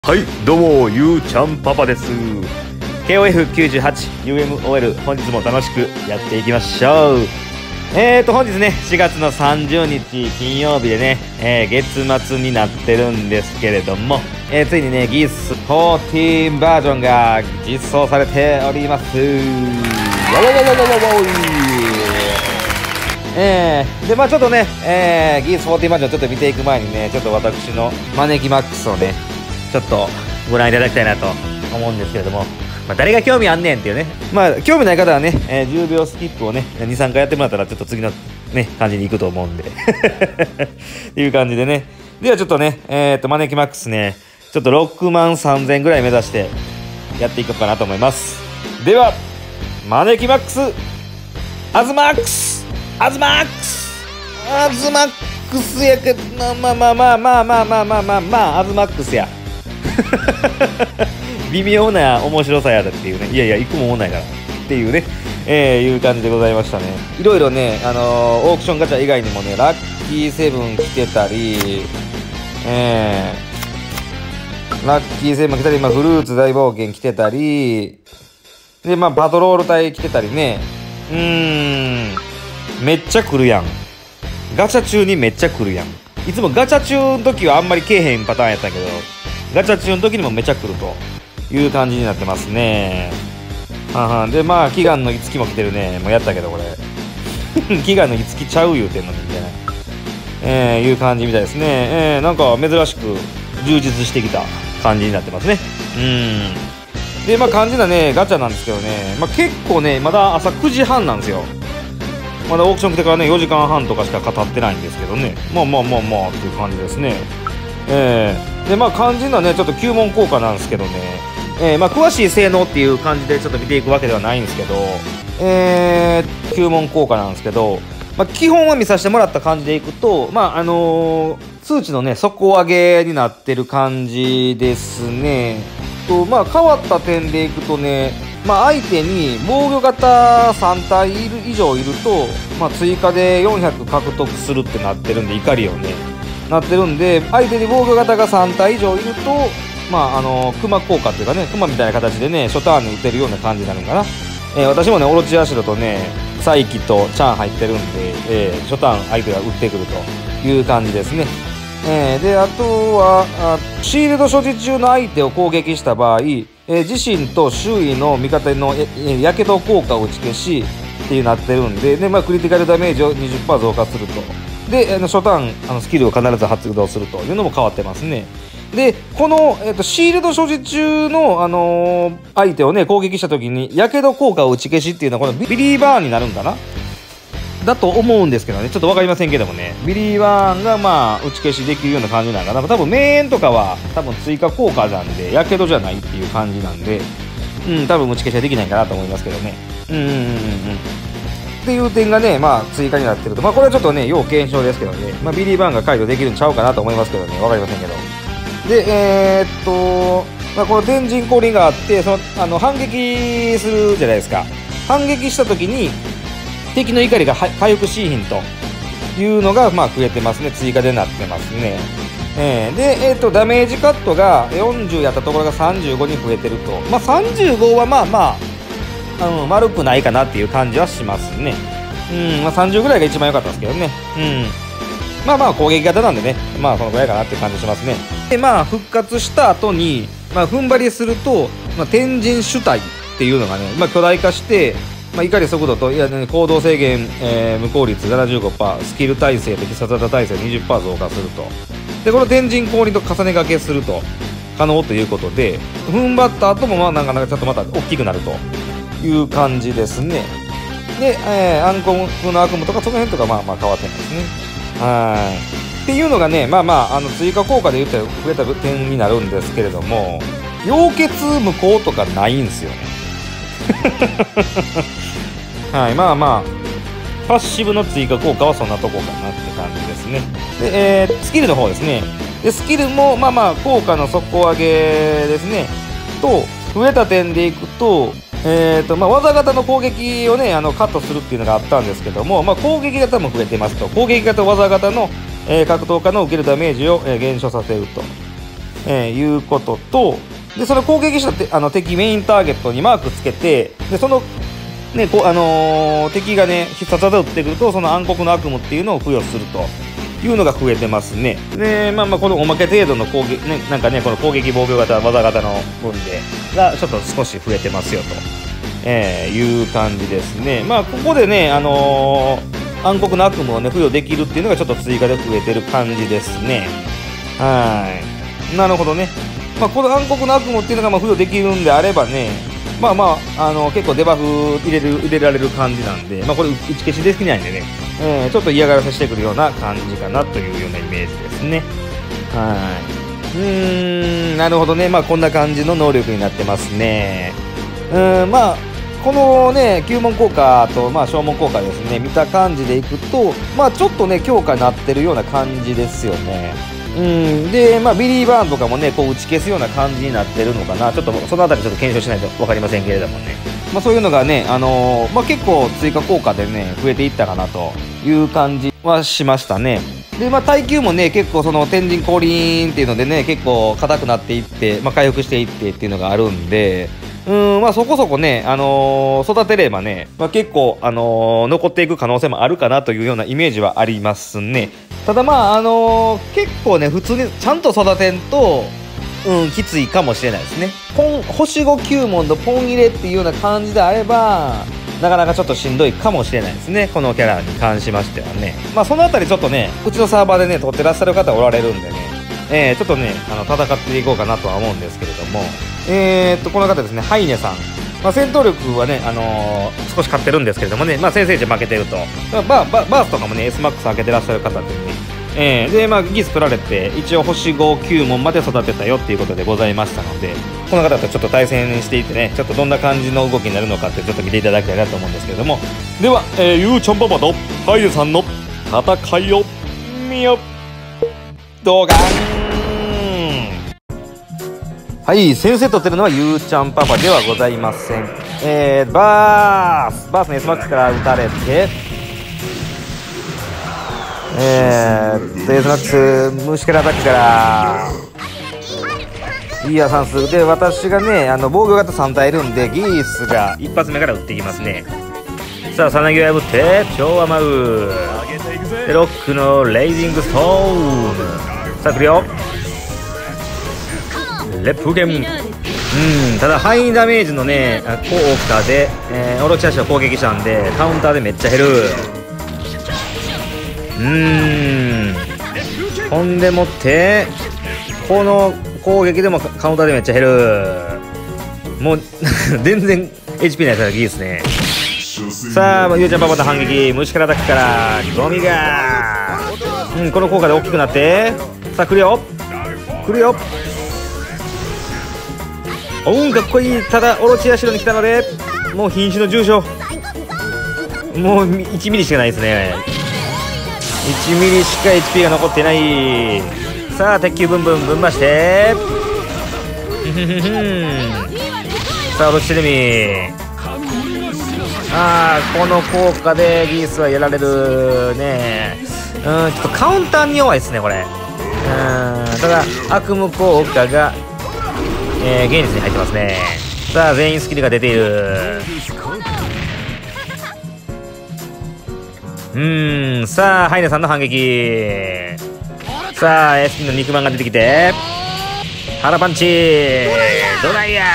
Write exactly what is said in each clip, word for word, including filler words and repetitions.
はい、どうも、ゆうちゃんパパです。ケーオーエフきゅうじゅうはち ユーエムオーエル 本日も楽しくやっていきましょう。えーと、本日ね、しがつのさんじゅうにち金曜日でね、えー、月末になってるんですけれども、えー、ついにね、ギースじゅうよんバージョンが実装されております。わわわわわわわわえー、で、まあちょっとね、えー、ギースじゅうよんバージョンちょっと見ていく前にね、ちょっと私の招きマックスをね、ちょっとご覧いただきたいなと思うんですけれども、まあ、誰が興味あんねんっていうね、まあ興味ない方はね、えー、じゅうびょうスキップをねにさんかいやってもらったらちょっと次のね感じに行くと思うんでっていう感じでね。ではちょっとね、えー、っと招きマックスね、ちょっとろくまんさんぜんぐらい目指してやっていこうかなと思います。では招きマックスアズマックスアズマックスアズマックスやけど、まあまあまあまあまあまあまあまあまあアズマックスや微妙な面白さやだっていうね。いやいや、一個も思んないからっていうね、えー、いう感じでございましたね。いろいろね、あのー、オークションガチャ以外にもね、ラッキーセブン来てたり、えー、ラッキーセブン来たり、まあ、フルーツ大冒険来てたり、で、まあ、パトロール隊来てたりね。うーん、めっちゃ来るやん。ガチャ中にめっちゃ来るやん。いつもガチャ中の時はあんまりけえへんパターンやったけど、ガチャ中の時にもめちゃ来るという感じになってますね。はんはんで、まあ祈願のいつきも来てるね。もうやったけどこれ祈願のいつきちゃう言うてんのにみたいな、えー、いう感じみたいですね。えー、なんか珍しく充実してきた感じになってますね。うんで、まあ肝心なねガチャなんですけどね、まあ、結構ねまだ朝くじはんなんですよ。まだオークション来てからねよじかんはんとかしか語ってないんですけどね、まあまあまあまあっていう感じですね。えー、でまあ肝心なねちょっと吸問効果なんですけどね、えー、まあ詳しい性能っていう感じでちょっと見ていくわけではないんですけど、えー、吸問効果なんですけど、まあ、基本は見させてもらった感じでいくと、まああのー、数値のね底上げになってる感じですね。とまあ変わった点でいくとね、まあ相手に防御型さんたいいる以上いると、まあ、追加でよんひゃく獲得するってなってるんで、怒りをねなってるんで、相手に防御型がさんたい以上いると、まああのクマ効果っていうかね、クマみたいな形でね初ターンに打てるような感じになるんかな。えー、私もねオロチヤシロとねサイキとチャン入ってるんで、えー、初ターン相手が打ってくるという感じですね。えー、であとはあシールド所持中の相手を攻撃した場合、えー、自身と周囲の味方のやけど効果を打ち消しっていうなってるんで、で、まあ、クリティカルダメージを にじゅっパーセント 増加すると。で、あの初ターンあのスキルを必ず発動するというのも変わってますね。でこの、えー、とシールド所持中の、あのー、相手をね攻撃した時にやけど効果を打ち消しっていうのはこのビリーバーンになるんかなだと思うんですけどね、ちょっと分かりませんけどもね、ビリーバーンがまあ打ち消しできるような感じなんかな。多分名演とかは多分追加効果なんでやけどじゃないっていう感じなんで、うん多分打ち消しはできないかなと思いますけどね。うんうんうんうんっていう点がね、まあ追加になってると、まあこれはちょっとね要検証ですけどね、まあ、ビリーバーンが解除できるんちゃうかなと思いますけどね、分かりませんけど。でえー、っとまあこの天神降臨があって、そのあの反撃するじゃないですか。反撃した時に敵の怒りが回復しーひんというのがまあ増えてますね。追加でなってますね。えー、で、えー、とダメージカットがよんじゅうやったところがさんじゅうごに増えてると、まあ、さんじゅうごはまあまああの丸くないかなっていう感じはしますね。うんまあ、さんじゅうぐらいが一番良かったですけどね。うんまあまあ攻撃型なんでね、まあそのぐらいかなっていう感じしますね。でまあ復活した後にまあ踏ん張りすると、まあ、天神主体っていうのがね、まあ、巨大化して、まあ、怒り速度といや、ね、行動制限、えー、無効率 ななじゅうごパーセント、 スキル耐性と必殺技耐性 にじゅっパーセント 増加すると。でこの天神降臨と重ね掛けすると可能ということで、踏ん張った後もまあなかなかちょっとまた大きくなるという感じですね。で、えー、アンコムの悪夢とかその辺とかまあまあ変わってないですね。はいっていうのがね、まあまああの追加効果で言ったら増えた点になるんですけれども、溶血無効とかないんですよねはいまあまあパッシブの追加効果はそんなとこかなって感じですね。で、えー、スキルの方ですね。でスキルもまあまあ効果の底上げですねと、増えた点でいくと、えーとまあ、技型の攻撃をねあのカットするっていうのがあったんですけども、まあ、攻撃型も増えてますと。攻撃型技型の、えー、格闘家の受けるダメージを、えー、減少させるとえー、いうことと、でその攻撃したてあの敵メインターゲットにマークつけて、でそのねこうあのー、敵がね必殺技を打ってくると、その暗黒の悪夢っていうのを付与するというのが増えてますね。でまあまあこのおまけ程度の攻撃ね、なんかねこの攻撃防御型技型の分でがちょっと少し増えてますよと、えー、いう感じですね。まあここでねあのー、暗黒の悪夢をね付与できるっていうのがちょっと追加で増えてる感じですね。はい、なるほどね。まあ、この暗黒の悪夢っていうのがまあ付与できるんであればね、まあまあ、あの結構デバフ入れる入れられる感じなんで、まあ、これ打ち消しできないんでね、えー、ちょっと嫌がらせしてくるような感じかなというようなイメージですね。はい。うーん、なるほどね。まあこんな感じの能力になってますね。うーん、まあこのね吸問効果とまあ消耗効果ですね、見た感じでいくと、まあちょっとね強化になってるような感じですよね。うんでまあ、ビリー・バーンとかもねこう打ち消すような感じになってるのかな、ちょっとそのあたりちょっと検証しないと分かりませんけれどもね、まあ、そういうのがね、あのーまあ、結構追加効果でね増えていったかなという感じはしましたね。でまあ耐久もね結構その天神降臨っていうのでね結構硬くなっていって、まあ、回復していってっていうのがあるんで、うんまあそこそこね、あのー育てればね、まあ、結構、あのー残っていく可能性もあるかなというようなイメージはありますね。ただまああのー結構ね普通にちゃんと育てんと、うん、きついかもしれないですね。ポン星ごきゅう問のポン入れっていうような感じであればなかなかちょっとしんどいかもしれないですね、このキャラに関しましてはね。まあそのあたりちょっとねうちのサーバーでね取ってらっしゃる方おられるんでね、えー、ちょっとねあの戦っていこうかなとは思うんですけれども、えー、っとこの方ですね、ハイネさん、まあ、戦闘力はね、あのー、少し勝ってるんですけれどもね、まあ、先制値負けてると、まあ、ババースとかもね エスマックス 開けてらっしゃる方でね、えー、でまあギース取られて一応星ごきゅう問まで育てたよっていうことでございましたので、この方とちょっと対戦していってね、ちょっとどんな感じの動きになるのかってちょっと見ていただきたいなと思うんですけれども、では、えー、ゆうちゃんパパとハイネさんの戦いを見よ動画はい、先生取ってるのはゆうちゃんパパではございません。えー、バースバースの エスマックス から打たれて、えー、エスマックス 虫けらアタックからいいや算数で、私がねあの防御型さん体いるんでギースが一発目から打っていきますね。さあさなぎを破って超甘うでロックのレイジングストーン、さあ来るよレップゲン、うん、ただハイダメージのね効果で、えー、オロチアシを攻撃したんでカウンターでめっちゃ減る。うーんほんでもってこの攻撃でもカウンターでめっちゃ減る。もう全然 エイチピー ないからギースね。さあゆうちゃんパパと反撃、虫からアタックからゴミが、うん、この効果で大きくなって、さあ来るよ来るよ、おうんかっこいい。ただオロチア城に来たのでもう瀕死の重傷、もういちミリしかないですね。いちミリしか エイチピー が残ってない。さあ鉄球ブンブンぶん回してさあオロチテレミ、あーこの効果でギースはやられるね。うんちょっとカウンターに弱いですねこれ。うんただ悪夢効果がえー、現実に入ってますね。さあ全員スキルが出ている。うーんさあハイネさんの反撃、さあ エスピー の肉まんが出てきて腹パンチドライヤ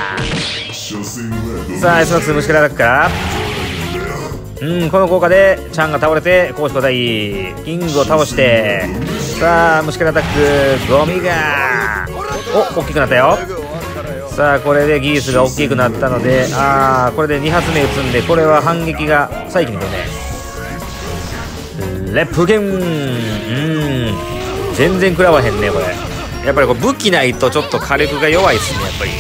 ー、さあ エスマックス 虫けらアタックからうんこの効果でチャンが倒れて攻守交代、キングを倒して、さあ虫けらアタックゴミがお大きくなったよ。さあこれでギースが大きくなったので、あーこれでに発目打つんで、これは反撃が再起に来るね。レップゲン、うん全然食らわへんねこれ。やっぱりこれ武器ないとちょっと火力が弱いっすねやっぱり。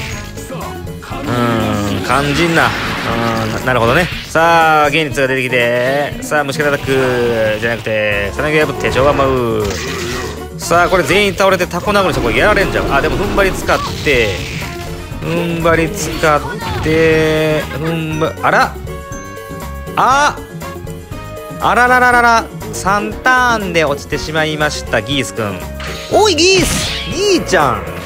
うん肝心な、うん な, なるほどね。さあ現実が出てきて、さあ虫けらアタックじゃなくてさなぎ破って超甘う。さあこれ全員倒れてタコ殴りしてこれやられんじゃん。あでも踏ん張り使って踏ん張り使って踏ん張あらああらららららさんターンで落ちてしまいましたギースくん。おいギースギーちゃん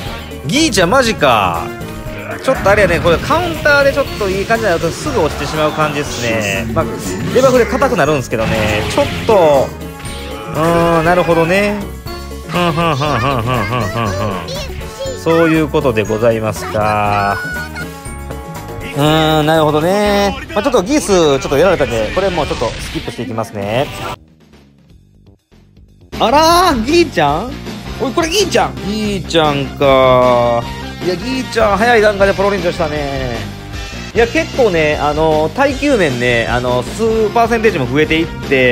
ギーちゃんマジか。ちょっとあれやね、これカウンターでちょっといい感じになるとすぐ落ちてしまう感じですね。まあデバフで硬くなるんですけどね、ちょっとうーん、なるほどね。ふんふんふんふんふんふんふんふん、そういうことでございますか。うーん、なるほどね。まあ、ちょっとギースちょっとやられたんで、これもうちょっとスキップしていきますね。あらー、ギーちゃん、おい、これギーちゃん、ギーちゃんか。いや、ギーちゃん早い段階でポロリンチョしたね。いや、結構ね、あの耐久面ね、あの数パーセンテージも増えていって、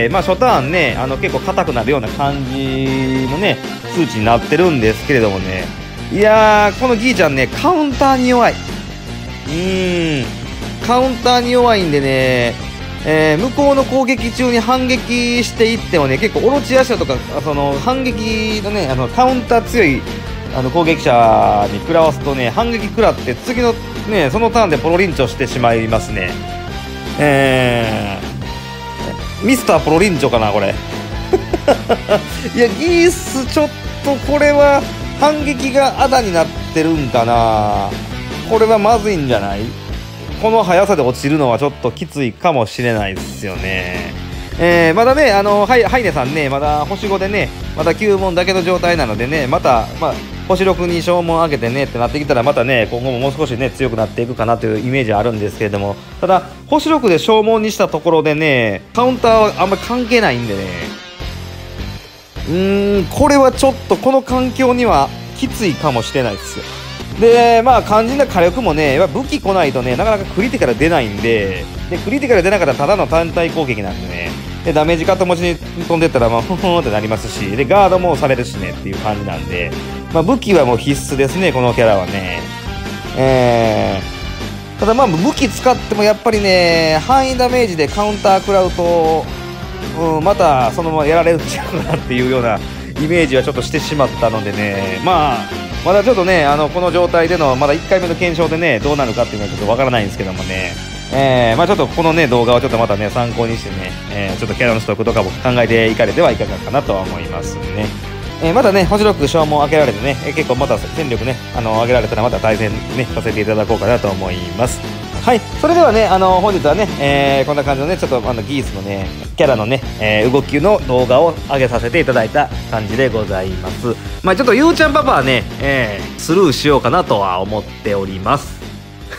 まあ初ターンね、あの結構硬くなるような感じのね数値になってるんですけれどもね。いやー、このギーちゃんね、カウンターに弱い。うーん、カウンターに弱いんでね、えー、向こうの攻撃中に反撃していってもね、結構オロチアシャとかその反撃のね、あのカウンター強いあの攻撃者に食らわすとね、反撃食らって次のね、そのターンでポロリンチョしてしまいますね。えー、ミスターポロリンチョかなこれ。いや、ギースちょっとこれは反撃がアダになってるんかな。これはまずいんじゃない？この速さで落ちるのはちょっときついかもしれないですよね。えー、まだね、あのハイ、ハイネさんね、まだ星ごでね、まだきゅう問だけの状態なのでね、また、まあ、星ろくに消耗上げてねってなってきたら、またね、今後ももう少しね、強くなっていくかなというイメージあるんですけれども、ただ、星ろくで消耗にしたところでね、カウンターはあんまり関係ないんでね、うーん、これはちょっとこの環境にはきついかもしれないですよ。で、まあ肝心な火力もね、やっぱ武器来ないとね、なかなかクリティカル出ないんで、でクリティカル出なかったらただの単体攻撃なんでね、でダメージカット持ちに飛んでったら、まあ、ふふんってなりますし、でガードもされるしねっていう感じなんで、まあ、武器はもう必須ですね、このキャラはね。えー、ただまあ武器使ってもやっぱりね、範囲ダメージでカウンター食らうと、うん、またそのままやられるんちゃうかなっていうようなイメージはちょっとしてしまったのでね、まあまだちょっとね、あのこの状態でのまだいっかいめの検証でね、どうなるかっていうのはちょっとわからないんですけどもね、えーまあ、ちょっとこのね動画をちょっとまたね参考にしてね、えー、ちょっとキャラのストックとかも考えていかれてはいかがかなとは思いますね。えー、またね星ろく消耗開けられてね、えー、結構また戦力ねあの上げられたらまた対戦ねさせていただこうかなと思います。はい、それではね、あの本日はね、えー、こんな感じのねちょっとあのギースのねキャラのね、えー、動きの動画を上げさせていただいた感じでございます。まあちょっとゆうちゃんパパはね、えー、スルーしようかなとは思っております。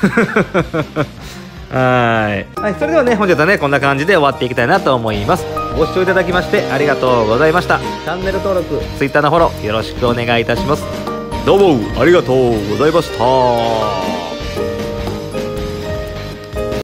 はい、はい、それではね本日はねこんな感じで終わっていきたいなと思います。ご視聴いただきましてありがとうございました。チャンネル登録、Twitter のフォローよろしくお願いいたします。どうもありがとうございました。